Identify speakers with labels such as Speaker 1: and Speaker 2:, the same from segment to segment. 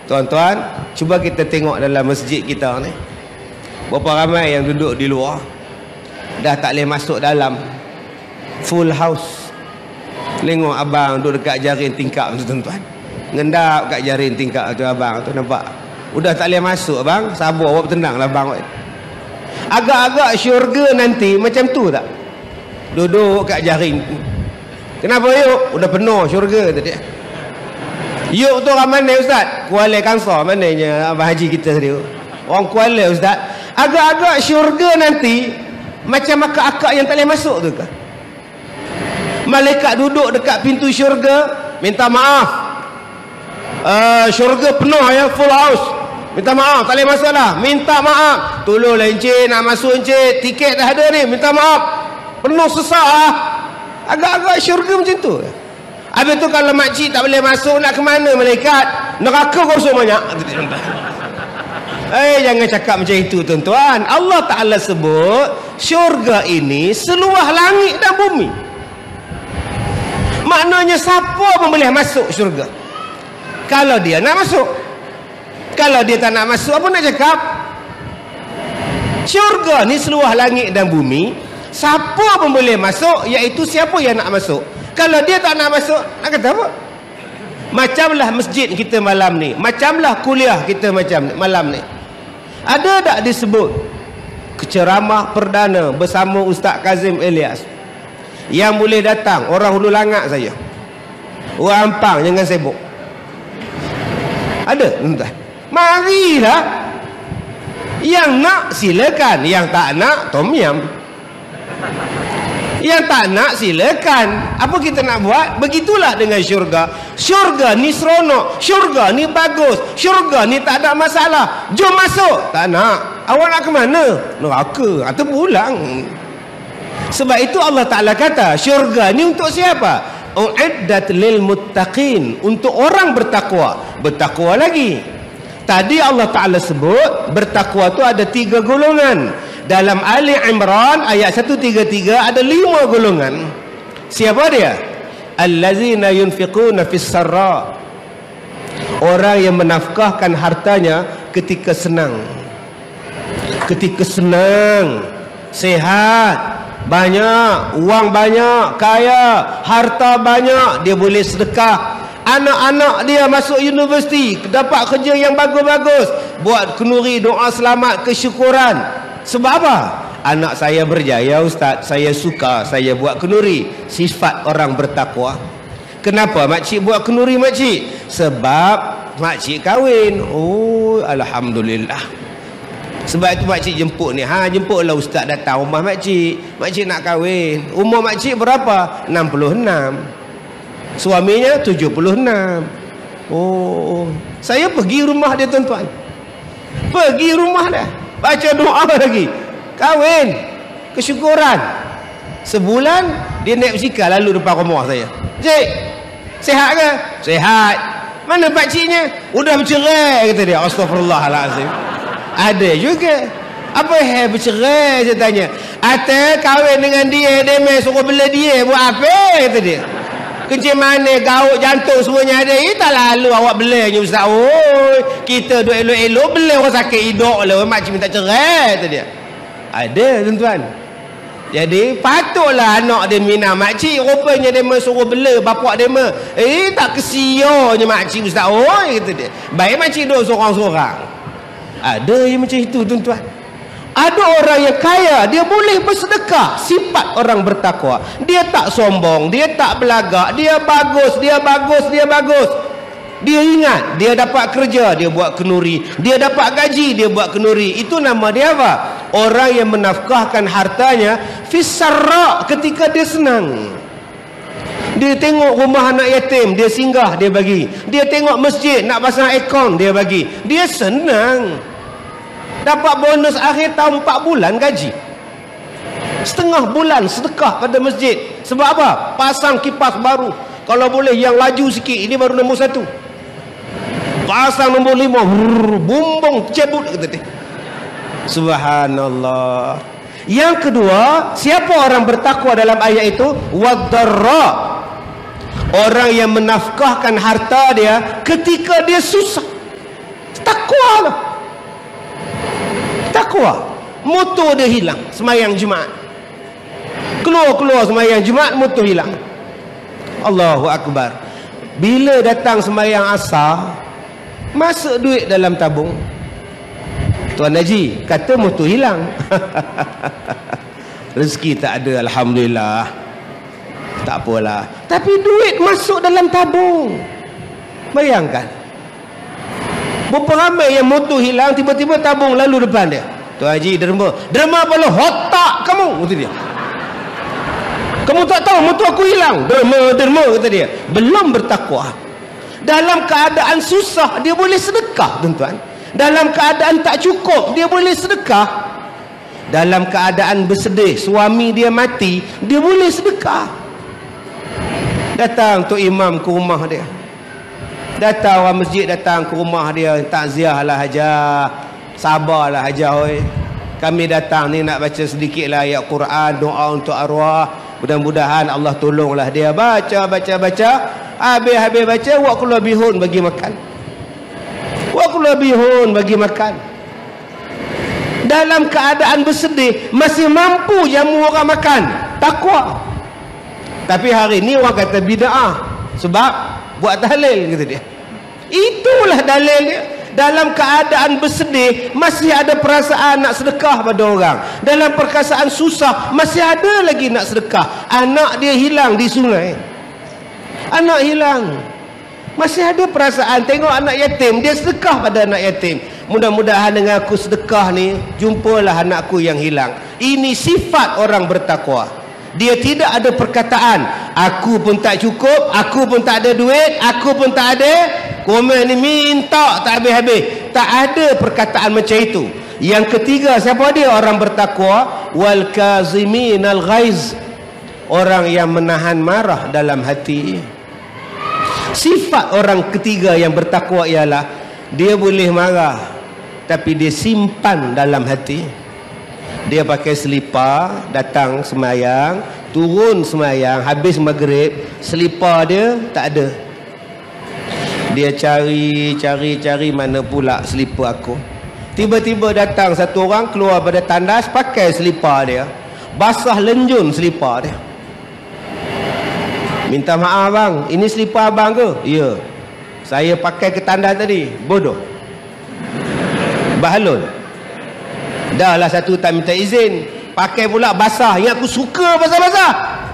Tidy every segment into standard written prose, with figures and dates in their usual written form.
Speaker 1: Tuan-tuan, cuba kita tengok dalam masjid kita ni, berapa ramai yang duduk di luar, dah tak boleh masuk dalam, full house. Tengok abang duduk dekat jaring tingkap tu tuan-tuan, ngendap kat jaring tingkap tu abang tu, nampak udah tak boleh masuk abang. Sabar, awak tenang lah abang. Agak-agak syurga nanti macam tu tak? Duduk kat jaring. Kenapa yuk? Udah penuh syurga tadi. Yuk tu orang mana ustaz? Kuala Kangsar mananya abang haji kita tadi. Orang Kuala ustaz. Agak-agak syurga nanti macam akak-akak yang tak boleh masuk tu ke? Malaikat duduk dekat pintu syurga, minta maaf, syurga penuh ya, full house, minta maaf, tak boleh masuk lah, minta maaf, tolonglah encik nak masuk encik, tiket dah ada ni, minta maaf, penuh sesak lah. Agak-agak syurga macam tu. Habis tu kalau makcik tak boleh masuk, nak ke mana malaikat? Neraka kosong banyak. Jangan cakap macam itu tuan-tuan. Allah Ta'ala sebut syurga ini seluas langit dan bumi. Maknanya siapa pun boleh masuk syurga kalau dia nak masuk. Kalau dia tak nak masuk, apa nak cakap? Syurga ni seluas langit dan bumi, siapa pun boleh masuk, iaitu siapa yang nak masuk. Kalau dia tak nak masuk, nak kata apa? Macamlah masjid kita malam ni, macamlah kuliah kita macam malam ni. Ada tak disebut ceramah perdana bersama Ustaz Kazim Elias yang boleh datang orang Hulu Langak saja, orang Ampang jangan sibuk? Ada tuan-tuan? Marilah, yang nak silakan, yang tak nak tom yam. Yang tak nak silakan. Apa kita nak buat? Begitulah dengan syurga. Syurga ni seronok, syurga ni bagus, syurga ni tak ada masalah. Jom masuk. Tak nak. Awak nak ke mana? Neraka atau pulang. Sebab itu Allah Ta'ala kata syurga ni untuk siapa? U'iddat lil muttaqin, untuk orang bertakwa. Bertakwa lagi. Tadi Allah Ta'ala sebut bertakwa tu ada 3 golongan. Dalam Ali Imran ayat 133 ada 5 golongan. Siapa dia? Allazina yunfiquna fis sarra, orang yang menafkahkan hartanya ketika senang. Ketika senang, sehat, banyak, wang banyak, kaya, harta banyak, dia boleh sedekah. Anak-anak dia masuk universiti, dapat kerja yang bagus-bagus, buat kenduri doa selamat, kesyukuran. Sebab apa? Anak saya berjaya ustaz, saya suka, saya buat kenduri. Sifat orang bertakwa. Kenapa makcik buat kenduri makcik? Sebab makcik kahwin. Oh, alhamdulillah. Sebab itu makcik jemput ni. Jemputlah ustaz datang rumah makcik. Makcik nak kahwin. Umur makcik berapa? 66. Suaminya 76. Oh, saya pergi rumah dia tuan-tuan. Pergi rumah dia, baca doa lagi, kahwin, kesyukuran. Sebulan dia naik basikal lalu depan rumah saya. Cik, sihat ke? Sihat. Mana pakciknya? Udah bercerai kata dia. Astaghfirullahalazim. Ada juga. Apa yang bercerai saya tanya. Ate kahwin dengan dia, dia main suruh bela dia, buat apa kata dia. Kencing mana, gaut, jantung semuanya ada. Tak lalu awak belanya ustaz. Oi, kita duk elok-elok bela orang sakit hidung lah. Makcik minta cerai kata dia. Ada tuan-tuan. Jadi patutlah anak dia minat makcik. Rupanya dia suruh bela bapak dia mah. Tak kesianya makcik ustaz. Oi kata dia. Baik makcik duduk seorang-seorang. Ada yang macam itu tuan-tuan. Ada orang yang kaya, dia boleh bersedekah. Sifat orang bertakwa. Dia tak sombong, dia tak belagak, dia bagus, dia bagus, dia bagus. Dia ingat, dia dapat kerja, dia buat kenduri. Dia dapat gaji, dia buat kenduri. Itu nama dia apa? Orang yang menafkahkan hartanya fisarra, ketika dia senang. Dia tengok rumah anak yatim, dia singgah, dia bagi. Dia tengok masjid, nak pasang akaun, dia bagi. Dia senang. Dapat bonus akhir tahun 4 bulan gaji. Setengah bulan sedekah pada masjid. Sebab apa? Pasang kipas baru. Kalau boleh yang laju sikit. Ini baru nombor 1. Pasang nombor 5. Bumbung cebut kata dia. Subhanallah. Yang kedua, siapa orang bertakwa dalam ayat itu? Wadarra, orang yang menafkahkan harta dia ketika dia susah. Takwa lah. Takwa. Motor dia hilang semayang Jumaat. Keluar semayang Jumaat, motor hilang. Allahu Akbar. Bila datang semayang asar, masuk duit dalam tabung. Tuan Haji kata motor hilang. Rezeki tak ada, alhamdulillah. Tak apalah. Tapi duit masuk dalam tabung. Bayangkan. Berapa ramai yang motor hilang, tiba-tiba tabung lalu depan dia. Tuan Haji derma. Derma apa lah? Otak kamu, kata dia. Kamu tak tahu motor aku hilang. Derma, kata dia. Belum bertakwa. Dalam keadaan susah, dia boleh sedekah, tuan-tuan. Dalam keadaan tak cukup, dia boleh sedekah. Dalam keadaan bersedih, suami dia mati, dia boleh sedekah. Datang Tok Imam ke rumah dia. Datang orang masjid datang ke rumah dia, takziah lah Hajah. Sabarlah Hajah oi. Kami datang ni nak baca sedikitlah ayat Quran, doa untuk arwah. Mudah-mudahan Allah tolonglah dia. Baca. Habis baca, wak keluar bihun bagi makan. Dalam keadaan bersedih, masih mampu jamu orang makan. Takwa. Tapi hari ni orang kata bid'ah. Sebab buat tahlil, kata dia. Itulah dalil dia. Dalam keadaan bersedih, masih ada perasaan nak sedekah pada orang. Dalam perasaan susah, masih ada lagi nak sedekah. Anak dia hilang di sungai. Anak hilang. Masih ada perasaan tengok anak yatim, dia sedekah pada anak yatim. Mudah-mudahan dengan aku sedekah ni, jumpalah anakku yang hilang. Ini sifat orang bertakwa. Dia tidak ada perkataan, aku pun tak cukup, aku pun tak ada duit, aku pun tak ada. Komen ni minta tak habis-habis. Tak ada perkataan macam itu. Yang ketiga, siapa dia? Orang bertakwa. Wal kaziminal ghaiz. Orang yang menahan marah dalam hati. Sifat orang ketiga yang bertakwa ialah dia boleh marah, tapi dia simpan dalam hati. Dia pakai selipar, datang semayang, turun semayang, habis maghrib, selipar dia tak ada. Dia cari mana pula selipar aku. Tiba-tiba datang satu orang keluar pada tandas, pakai selipar dia, basah lenjun selipar dia. Minta maaf bang, ini selipar abang ke? Ya, saya pakai ke tandas tadi. Bodoh, bahalul. Dah lah satu tak minta izin, pakai pula basah. Yang aku suka basah-basah.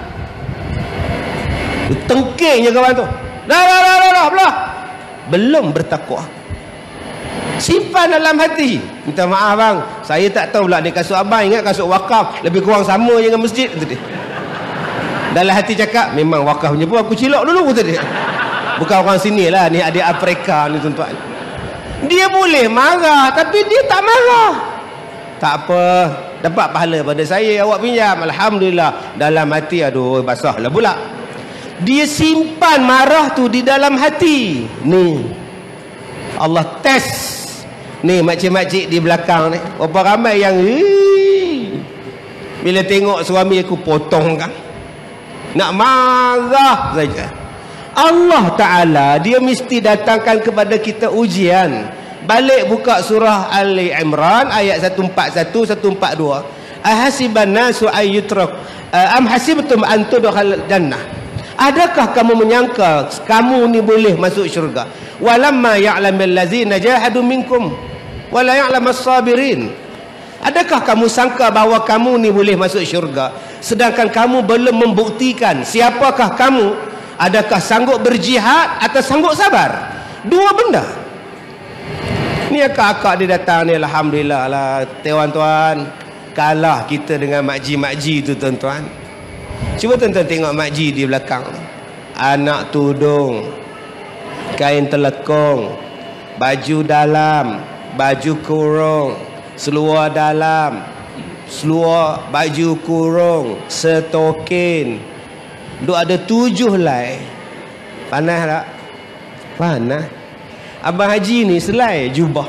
Speaker 1: Tengkingnya kawan tu. Dah belah. Belum bertakwa. Simpan dalam hati. Minta maaf bang, saya tak tahu pula ni kasut abang. Ingat kasut wakaf, lebih kurang sama je dengan masjid, kata dia. Dalam hati cakap, memang wakaf punya pun aku cilok dulu, kata dia. Bukan orang sini lah, ni adik Afrika ni tuan-tuan. Dia boleh marah, tapi dia tak marah. Tak apa, dapat pahala pada saya, awak pinjam, alhamdulillah. Dalam hati, aduh basah lah pula. Dia simpan marah tu di dalam hati. Ni Allah test. Ni makcik-makcik di belakang ni, berapa ramai yang bila tengok suami aku potong kan, nak marah saja. Allah Ta'ala dia mesti datangkan kepada kita ujian. Balik buka surah Ali Imran ayat 141 142. Ahasiban nasu ayyutrak am hasibtum an tudkhal jannah. Adakah kamu menyangka kamu ni boleh masuk syurga? Walamma ya'lamul ladzina jahadu minkum wala ya'lamas sabirin. Adakah kamu sangka bahawa kamu ni boleh masuk syurga, sedangkan kamu belum membuktikan siapakah kamu? Adakah sanggup berjihad atau sanggup sabar? Dua benda. Ni akak-akak dia datang ni, alhamdulillah lah tuan-tuan. Kalah kita dengan makji-makji tu tuan-tuan. Cuba tuan-tuan tengok makji di belakang. Anak tudung, kain telekung, baju dalam, baju kurung, seluar dalam, seluar baju kurung, setokin. Duk ada 7 helai. Panas tak? Panas. Abang Haji ni selai jubah.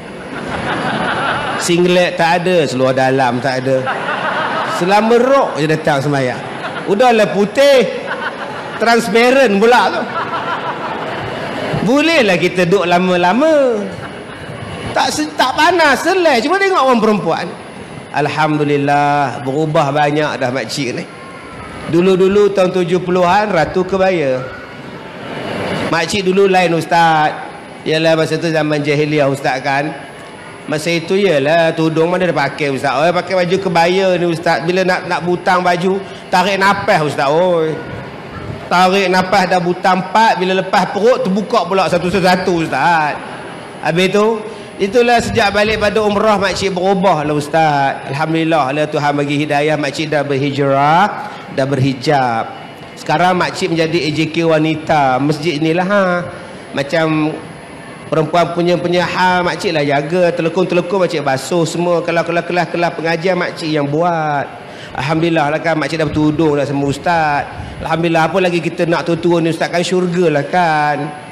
Speaker 1: Singlet tak ada, seluar dalam tak ada. Selama rok je datang semayang. Udahlah putih, transparent pula tu. Bolehlah kita duduk lama-lama. Tak panas, selai. Cuma tengok orang perempuan. Alhamdulillah, berubah banyak dah makcik ni. Dulu-dulu tahun 70-an Ratu Kebaya. Makcik dulu lain ustaz. Yalah masa tu zaman jahiliah ustaz kan. Masa itu yalah tudung mana dia pakai ustaz. Oh pakai baju kebaya ni ustaz. Bila nak butang baju, tarik nafas ustaz. Oi. Tarik nafas dah butang 4, bila lepas perut terbuka pula satu-satu ustaz. Habis tu itulah sejak balik pada umrah makcik berubah lah ustaz. Alhamdulillah lah Tuhan bagi hidayah, makcik dah berhijrah, dah berhijab. Sekarang makcik menjadi AJK wanita masjid inilah ha. Macam perempuan punya hal makcik lah jaga, telekung-telekung makcik basuh semua. Kalau kelas pengajian makcik yang buat. Alhamdulillah lah kan makcik dah bertudung dah sama ustaz. Alhamdulillah, apa lagi kita nak tua-tua ni ustaz, kan syurga lah kan.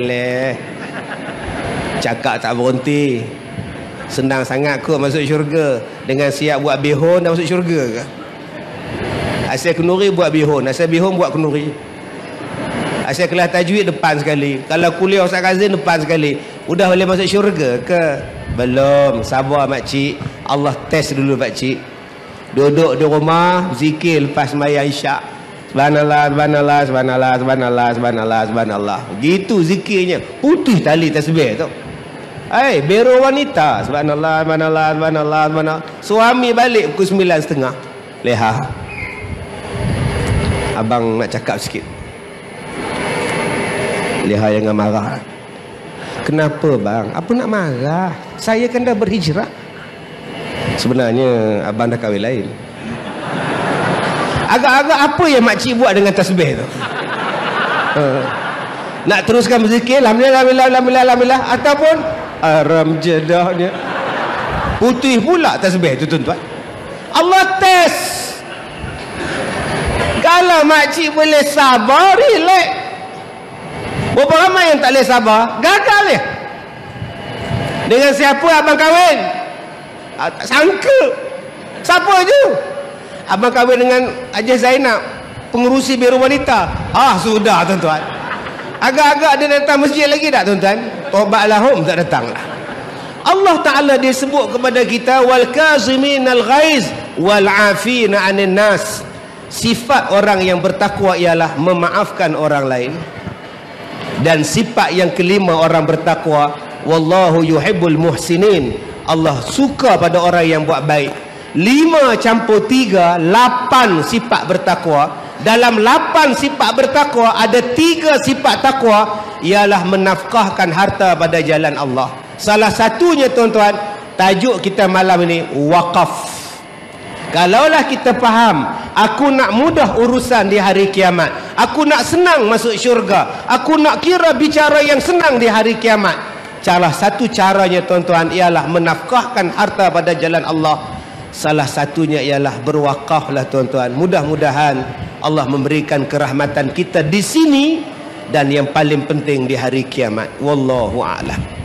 Speaker 1: Cakap tak berhenti. Senang sangat kot masuk syurga. Dengan siap buat bihun dah masuk syurga ke? Asal kenuri buat bihun, asal bihun buat kenuri. Asal kelas tajwid depan sekali. Kalau kuliah Ustaz Kazim depan sekali. Udah boleh masuk syurga ke? Belum. Sabar makcik. Allah test dulu makcik. Duduk di rumah zikir lepas sembahyang isyak. Subhanallah, subhanallah, subhanallah, subhanallah, subhanallah, subhanallah. Gitu zikirnya. Putih tali tasbih tu. Bero wanita. Subhanallah, subhanallah, subhanallah, subhanallah. Suami balik pukul 9.30. Leha. Abang nak cakap sikit. Leha jangan marah. Kenapa bang? Apa nak marah? Saya kan dah berhijrah. Sebenarnya abang dah kahwin lain. Agak-agak apa yang makcik buat dengan tasbih tu? Nak teruskan berzikir alhamdulillah, alhamdulillah, alhamdulillah, alhamdulillah, ataupun aram jedahnya putih pula tasbih tu tuan-tuan. Allah test. Kalau makcik boleh sabar, relax. Berapa ramai yang tak boleh sabar? Gagal dia. Dengan siapa abang kahwin? Tak sangka. Siapa je? Abang kahwin dengan Haji Zainab, pengurusi biro wanita. Sudah tuan-tuan. Agak-agak dia datang masjid lagi tak tuan-tuan? Taubat lahum tak datang lah. Allah Ta'ala dia sebut kepada kita wal kaziminal ghaiz wal afina 'anil nas. Sifat orang yang bertakwa ialah memaafkan orang lain. Dan sifat yang kelima orang bertakwa, wallahu yuhibbul muhsinin. Allah suka pada orang yang buat baik. 5 campur 3, 8 sifat bertakwa. Dalam 8 sifat bertakwa ada 3 sifat takwa, ialah menafkahkan harta pada jalan Allah. Salah satunya tuan-tuan, tajuk kita malam ini wakaf. Kalaulah kita faham, aku nak mudah urusan di hari kiamat, aku nak senang masuk syurga, aku nak kira bicara yang senang di hari kiamat, salah satu caranya tuan-tuan ialah menafkahkan harta pada jalan Allah. Salah satunya ialah berwakaflah tuan-tuan. Mudah-mudahan Allah memberikan kerahmatan kita di sini dan yang paling penting di hari kiamat. Wallahu a'lam.